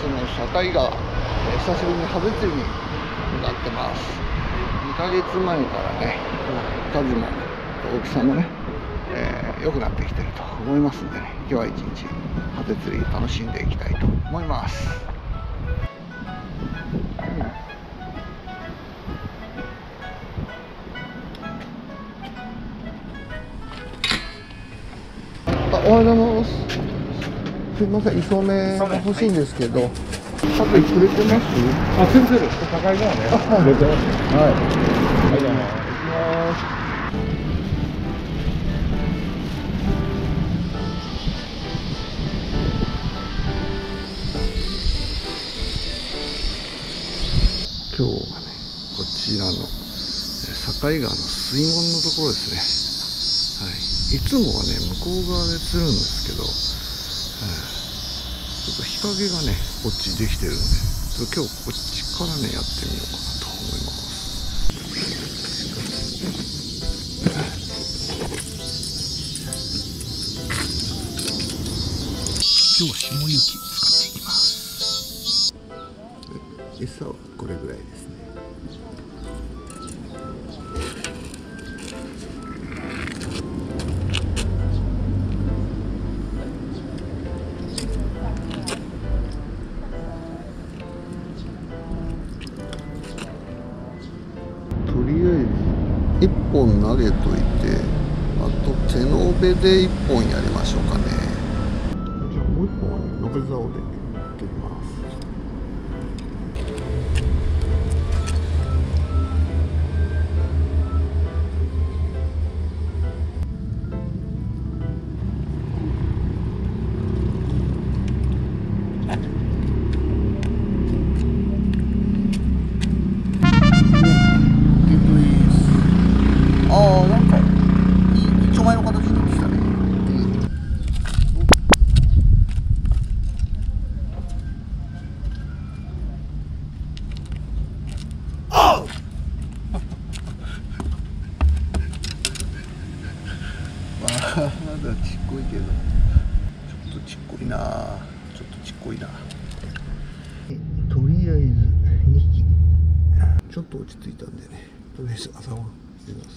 の境川、久しぶりにハゼ釣りに向かってます。2ヶ月前からね、数も大きさもね、良くなってきてると思いますんでね、今日は一日ハゼ釣り楽しんでいきたいと思います。おはようございます。すいません、磯目が欲しいんですけど、ハゼくれてます？ あ、釣れてる。高いのはね。 はい、 釣れてます。 はい。 はい、どうも。行きます。 今日はね、こちらの境川の水門のところですね。はい、いつもはね、向こう側で釣るんですけど、ちょっと日陰がね、こっちできてるんで、今日こっちからね、やってみようかなと思います。今日は下雪使っていきます。餌はこれぐらいですね。とりあえず1本投げといて、あと手延べで1本やりましょうかね。じゃあもう1本はね、延べ竿でやってみます。なんか一丁前の形になってきたね。まだちっこいけど、ちょっとちっこいな。ちょっとちっこいな。とりあえず2匹。ちょっと落ち着いたんでね、とりあえず朝ごはん入れます。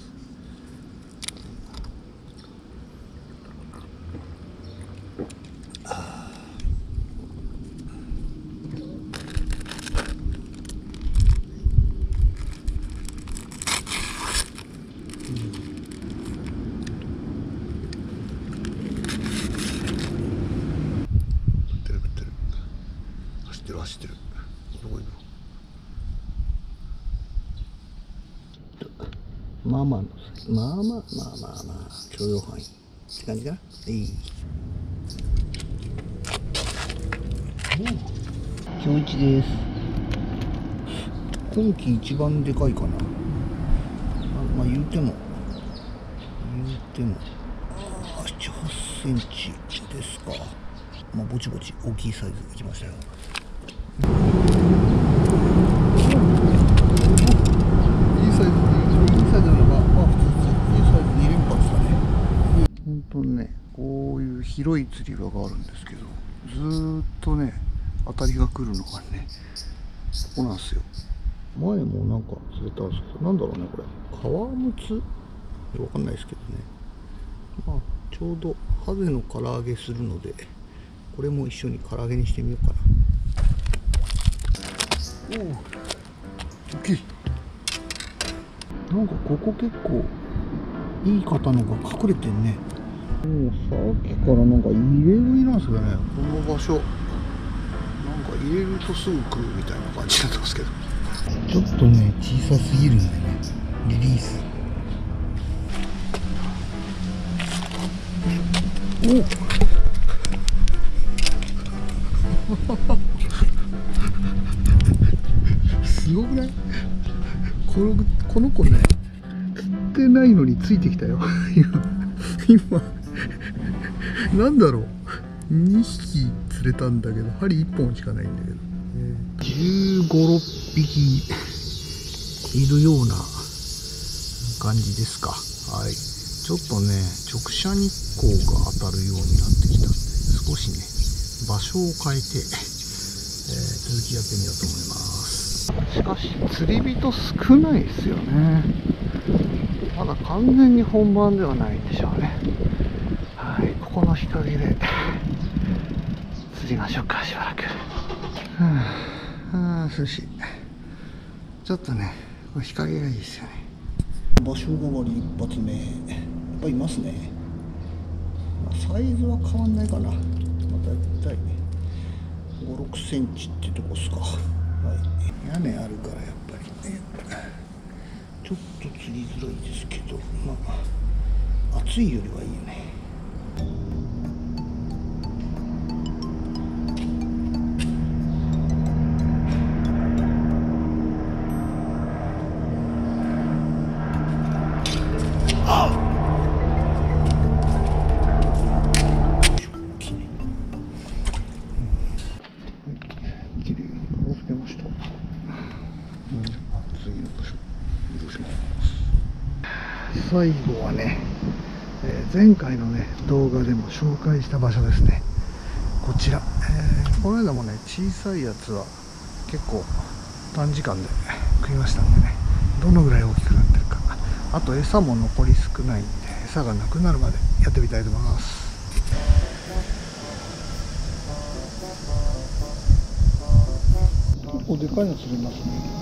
走ってる。どこいるの？まあまあの、まあ許容範囲って感じかな。今日1です。今季一番でかいかな。まあ言うても7、8センチですか。まあぼちぼち大きいサイズいきましたよ。いいサイズなのが、まあ普通いいサイズ2連発だね。本当にね、こういう広い釣り場があるんですけど、ずーっとね、当たりが来るのがね、ここなんですよ。前もなんか釣れたんですけど、なんだろうね、これ。川ムツ？わかんないですけどね。まあ、ちょうどハゼの唐揚げするので、これも一緒に唐揚げにしてみようかな。おお、大きい。なんかここ結構いい方のが隠れてんね。もうさっきからなんか入れ食いなんですよね、この場所。なんか入れるとすぐ来るみたいな感じになってますけど、ちょっとね小さすぎるんでね、リリース。おすごくない？この子ね、釣ってないのについてきたよ。今なんだろう、2匹釣れたんだけど、針1本しかないんだけど、15、6匹いるような感じですか。はい、ちょっとね直射日光が当たるようになってきたんで、少しね場所を変えて続きやってみようと思います。しかし釣り人少ないですよね。まだ完全に本番ではないんでしょうね。はい、ここの日陰で釣りましょうか、しばらく。涼しい。ちょっとね、これ日陰がいいですよね。場所ごもり一発目、やっぱいますね。サイズは変わんないかな。まただいたい5、6センチってとこですか。はい、屋根あるからやっぱりね、ちょっと釣りづらいですけど、まあ暑いよりはいいよね。最後はね、前回のね動画でも紹介した場所ですね。こちら、この間もね小さいやつは結構短時間で食いましたんでね、どのぐらい大きくなってるか、あと餌も残り少ないんで餌がなくなるまでやってみたいと思います。結構でかいの釣れますね。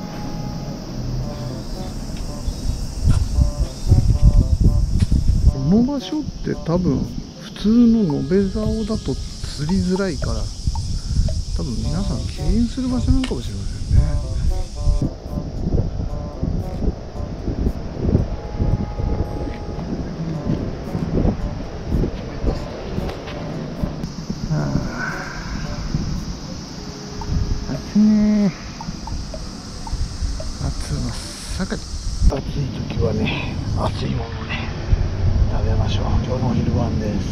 この場所って多分普通の延べ竿だと釣りづらいから、多分皆さん敬遠する場所なのかもしれませんね。暑いね。暑い真っ盛り。暑い時はね、熱いものをね食べましょう。今日のお昼ご飯です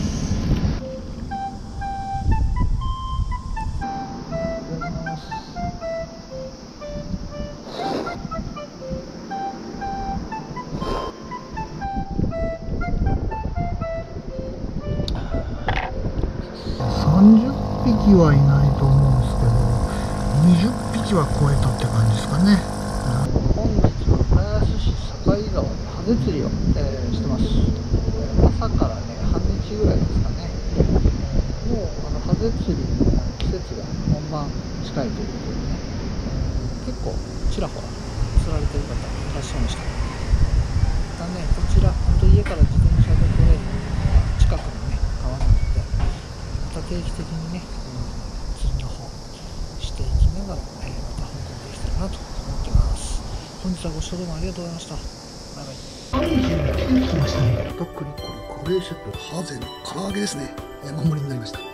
。30匹はいないと思うんですけど、20匹は超えたって感じですかね。本日は浦安市境川でハゼ釣りを、してます。朝からね半日ぐらいですかね。もうハゼ釣りの季節が本番近いということでね、結構ちらほら釣られてる方いらっしゃいました。またね、こちら本当家から自転車で来れる近くのね川なので、また定期的にね釣りの方していきながら、また報告できたらなと思ってます。本日はご視聴どうもありがとうございました。バイバイ。39匹来ましたね。片栗粉のカレーセットハゼの唐揚げですね。山盛りになりました。